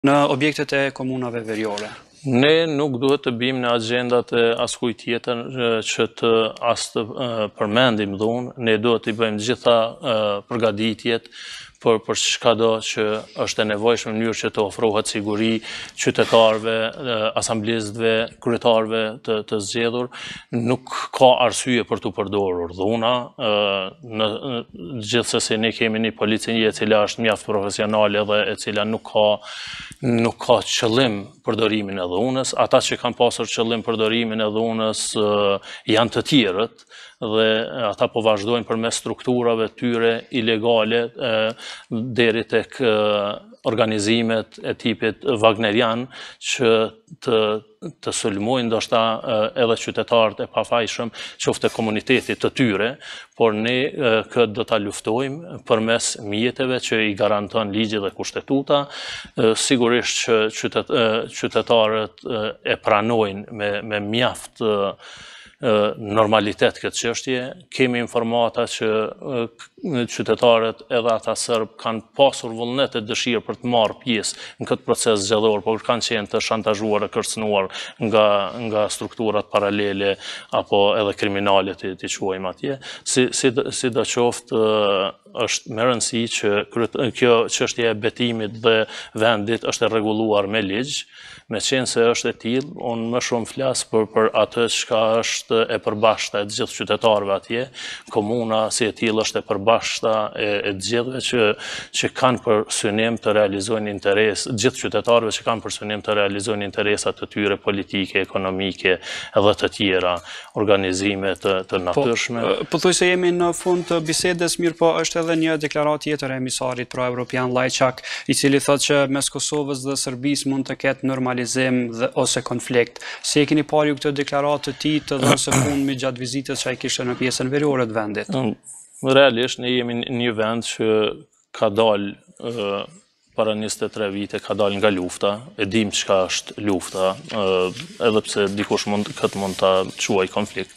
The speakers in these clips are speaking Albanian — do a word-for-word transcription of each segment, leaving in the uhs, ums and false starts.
në objektet e komunave veriore? Ne nuk duhet të bim në agjendat e askuj tjetër që të as të përmendim dhunë, ne duhet të bëjmë gjitha përgatitjet për për çka do që është e nevojshme në mënyrë që të ofrohet siguri qytetarëve, asamblezëve, kryetarëve të, të zgjedhur. Nuk ka arsye për të përdorur dhuna. Në gjithsesi ne kemi një polici e cila është mjaft profesionale dhe e cila nuk ka nuk ka qëllim përdorimin e dhunës. Ata që kanë pasur qëllim përdorimin e dhunës janë të tjerët dhe ata po vazhdojnë përmes strukturave tyre ilegale deri tek organizimet e tipit wagnerian që të të sulmojnë ndoshta edhe qytetarët e pafajshëm, qoftë komunitetit të tyre, por ne këtë do ta luftojmë përmes mjeteve që i garanton ligji dhe kushtetuta. Sigurisht që qytet, qytetarët e pranojnë me, me mjaft normalitet këtë çështje. Kemi informata që qytetarët edhe ata serb kanë pasur vullnet e dëshirë për të marrë pjesë në këtë proces zgjedhor, por kanë qenë të shantazhuar e kërcënuar nga nga strukturat paralele apo edhe kriminale të të quajmë atje. Si si sidoqoftë është me rëndësi që kjo çështje e betimit dhe vendit është e rregulluar me ligj. Me qenë se është e tillë, unë më shumë flas për për atë çka është e përbashkëta e të gjithë qytetarëve atje. Komuna si e tillë është e përbashkëta e, e të gjithëve që që kanë për synim të realizojnë interes, gjithë qytetarëve që kanë për synim të realizojnë interesat të tyre politike, ekonomike edhe të tjera, organizime të, të natyrshme. Po, po thuaj se jemi në fund të bisedës, mirë po është edhe një deklaratë tjetër e emisarit pro-evropian Lajçak, i cili thotë që mes Kosovës dhe Serbisë mund të ketë normalizim dhe ose konflikt. Si e keni parë ju këtë deklaratë të tij të dhënë së fundmi gjatë vizitës që ai kishte në pjesën veriore të vendit? Realisht ne jemi një vend që ka dalë para njëzet e tre vite, ka dalë nga lufta, e dim çka është lufta, edhe pse dikush mund këtë mund ta quaj konflikt.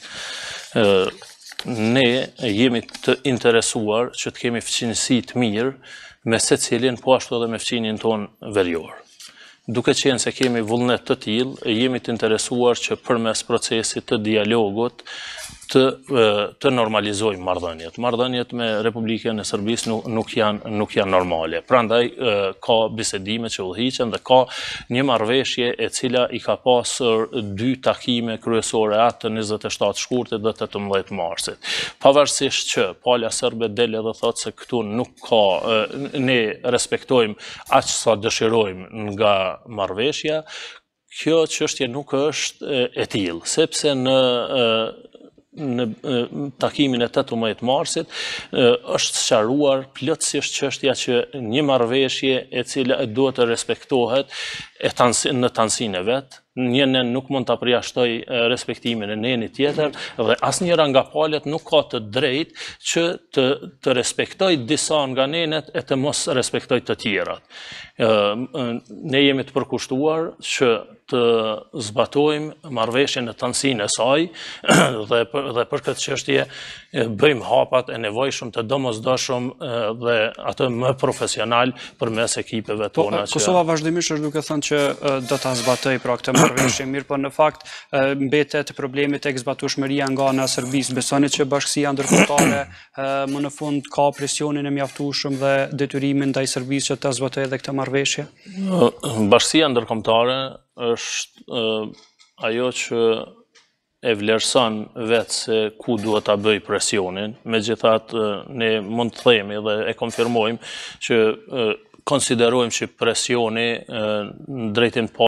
Ne jemi të interesuar që të kemi fqinësi të mirë me secilin, po ashtu edhe me fqinin ton verior. Duke qenë se kemi vullnet të tillë, jemi të interesuar që përmes procesit të dialogut të, të normalizojmë marrëdhëniet. Marrëdhëniet me Republikën e Serbisë nuk, nuk, janë, nuk janë normale. Prandaj ka bisedime që udhëhiqen dhe ka një marrëveshje e cila i ka pasur dy takime kryesore, atë të njëzet e shtatë shkurtit dhe tetëmbëdhjetë marsit. Pavarësisht që pala serbe del edhe thotë se këtu nuk ka, ne respektojmë aq sa dëshirojmë nga marrëveshja, kjo çështje nuk është e tillë, sepse në në takimin e tetëmbëdhjetë marsit është sqaruar plotësisht çështja që një marrëveshje e cila duhet të respektohet e tansi, në tansinë e vet, një nen nuk mund ta përjashtoj respektimin e nenit tjetër dhe asnjëra nga palët nuk ka të drejtë që të, të respektoj disa nga nenet e të mos respektoj të tjerat. Ne jemi të përkushtuar që të zbatojmë marrëveshjen në tansinë e saj dhe për, dhe për këtë çështje bëjmë hapat e nevojshëm të domosdoshëm dhe atë më profesional përmes ekipeve tona. Po, Kosova vazhdimisht është duke thënë që do ta zbatoj pra këtë marrëveshje, mirë, por në fakt mbetet problemi tek zbatueshmëria nga ana e Serbisë. Besoni që bashkësia ndërkombëtare më në fund ka presionin e mjaftueshëm dhe detyrimin ndaj Serbisë që ta zbatojë edhe këtë marrëveshje? Bashkësia ndërkombëtare është ajo që e vlerëson vetë se ku duhet ta bëj presionin. Megjithatë ne mund të themi dhe e konfirmojmë që konsiderojmë që presioni në drejtim